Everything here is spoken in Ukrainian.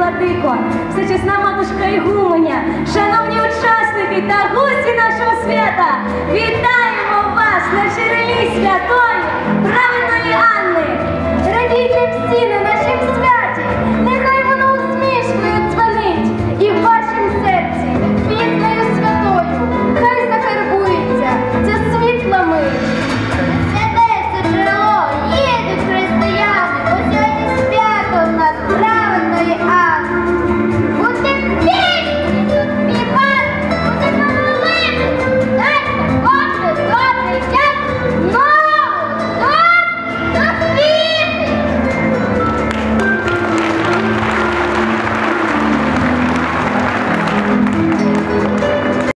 владико, всечесна матушка Ігуменя, шановні учасники та гості нашого свята, вітаємо вас на джерелі святої праведної